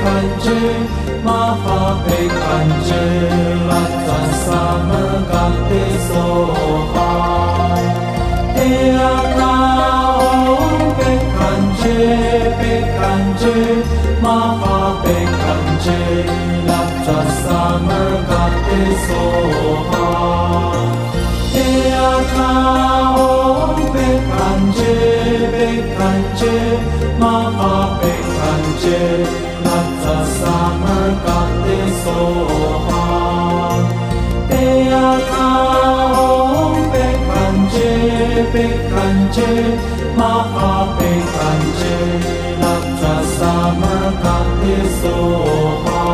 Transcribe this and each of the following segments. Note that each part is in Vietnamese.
bekanje maha bekanje latta samagate soha Eana om bekanje bekanje maha bekanje latta samagate soha Eana om bekanje bekanje maha bekanje latta samagate soha Eana om bekanje bekanje maha bekanje latta samagate soha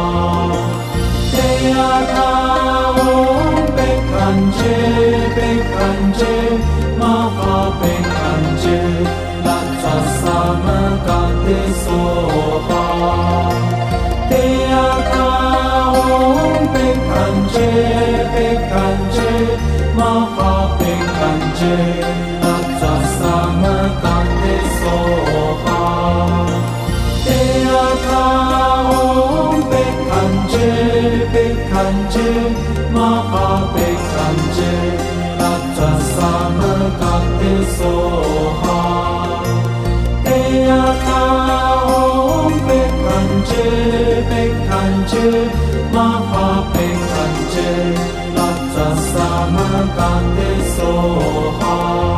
Eana om bekanje bekanje maha bekanje latta samagate soha Eana om bekanje bekanje maha bekanje latta samagate soha Eana om bekanje bekanje maha bekanje latta samagate soha Eana om bekanje bekanje maha bekanje latta samagate soha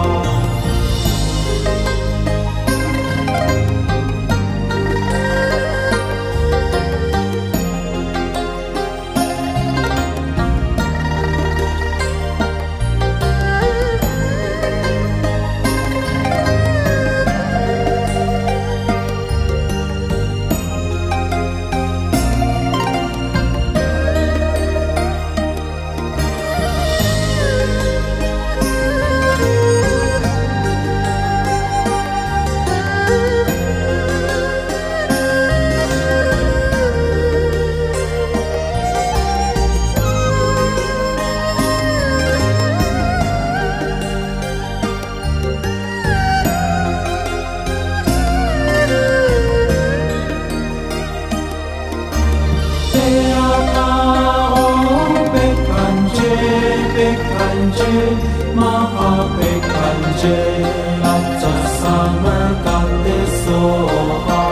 maha bekanje latta samagate soha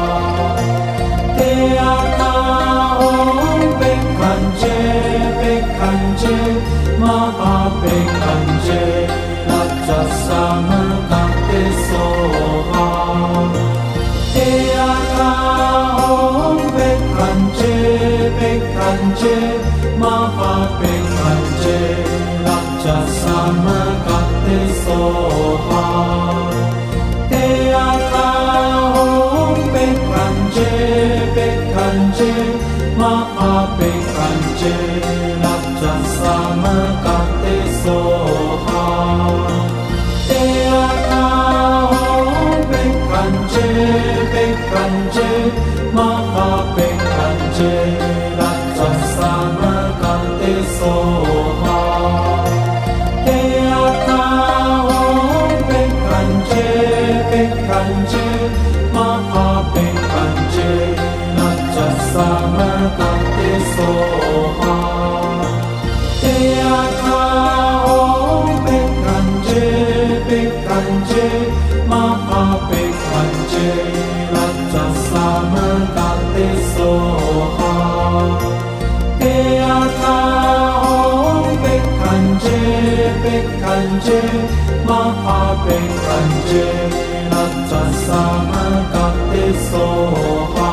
Eana om bekanje bekanje maha bekanje latta samagate soha Eana om bekanje bekanje maha bekanje latta samagate soha Eana om bekanje bekanje maha bekanje latta samagate soha Eana om bekanje bekanje maha bekanje latta samagate soha Eana om bekanje bekanje maha bekanje latta samagate soha Eana om bekanje bekanje maha bekanje latta samagate soha Eana om bekanje bekanje maha bekanje latta samagate soha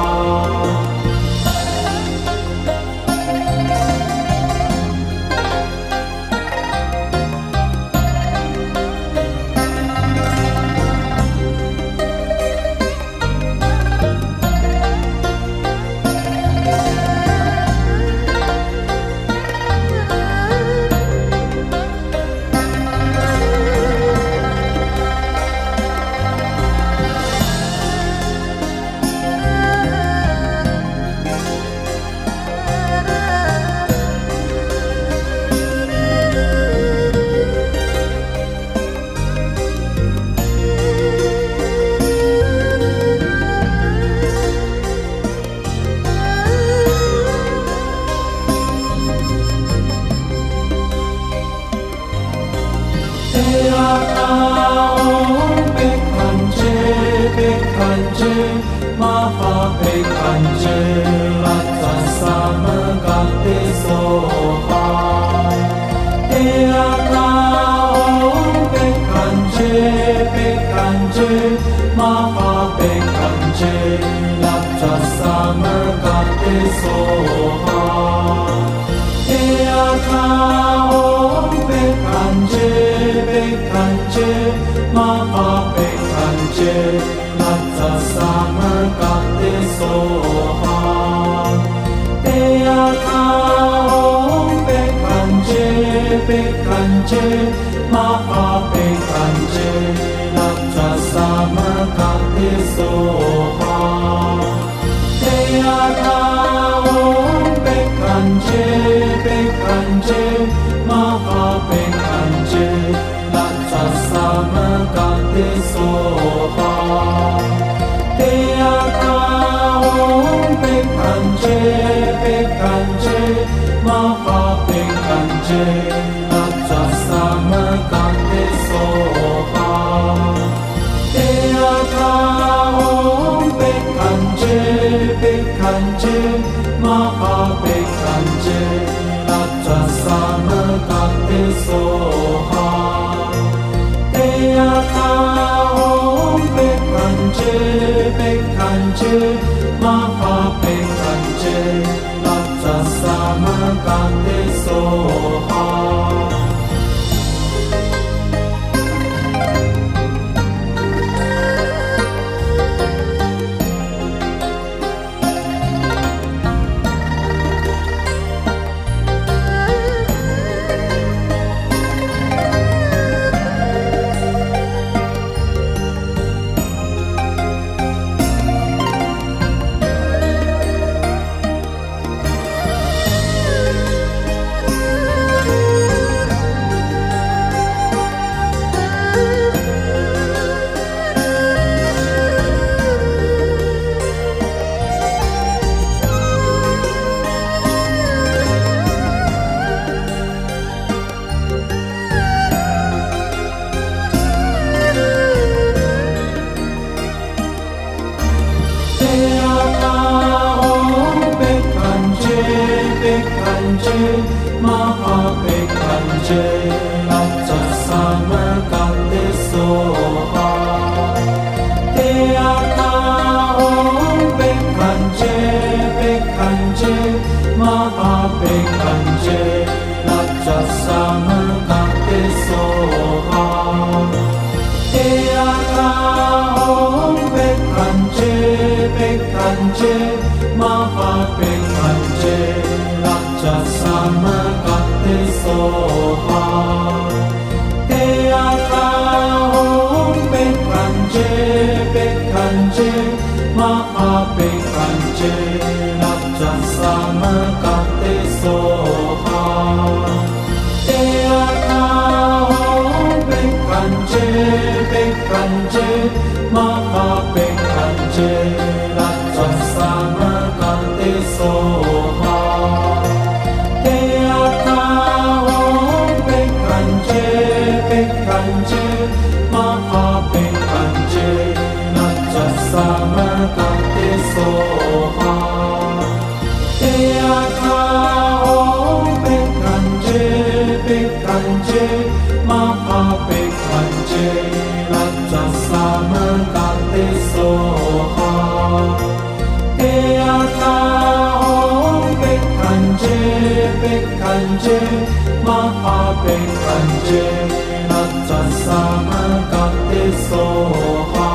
Mahapekanje Lata Samagate Soha Ea Kao Pekanje Pekanje Mahapekanje Lata Samagate Soha Ea Kao Pekanje Pekanje Mahapekanje Lata Samagate Soha Ea Kao Pekanje Pekanje Mahapekanje Lata Samagate Soha Ea Kao Pekanje Pekanje Mahapekanje Lata Samagate Soha Ea Kao Pekanje Pekanje Mahapekanje Lata Samagate Soha Ea Kao Pekanje Pekanje Mahapekanje Lata Samagate Soha Ea Kao Pekanje Pekanje Mahapekanje Lata Samagate Soha Mahapekanje Lata Samagate Soha Ea Kao Pekanje Pekanje Mahapekanje Lata Samagate Soha Ea Kao Pekanje Pekanje Mahapekanje Lata Samagate Soha Ea Kao Pekanje Pekanje Mahapekanje Lata Samagate Soha Ea Kao Pekanje Pekanje Mahapekanje Lata Samagate Soha Ea Kao Pekanje Pekanje Mahapekanje Lata Samagate Soha Ea Kao Pekanje Pekanje Mahapekanje Lata Samagate Soha Ea Kao Pekanje Pekanje Mahapekanje Lata Samagate Soha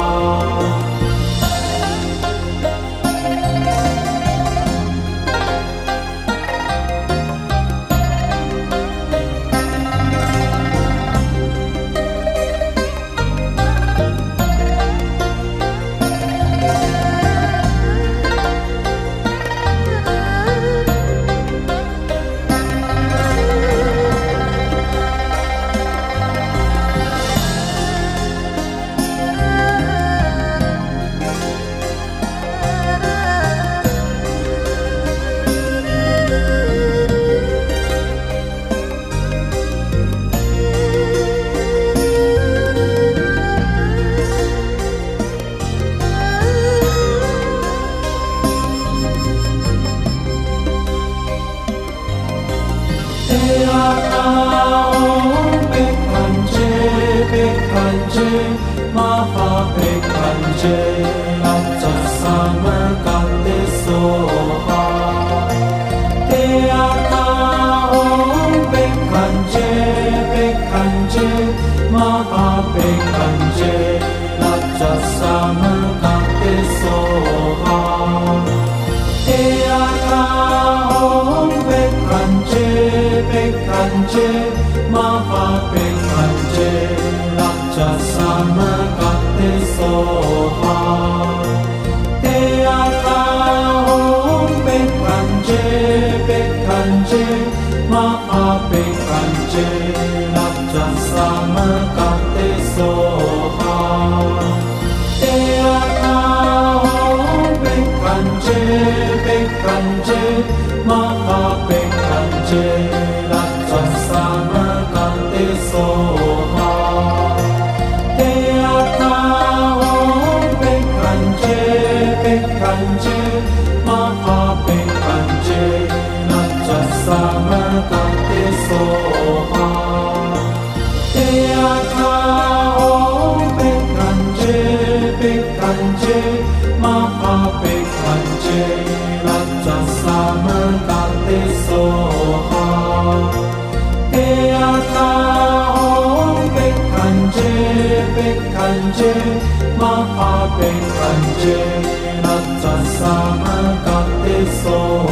Maha Bekanje Natsa Sama Kate Soha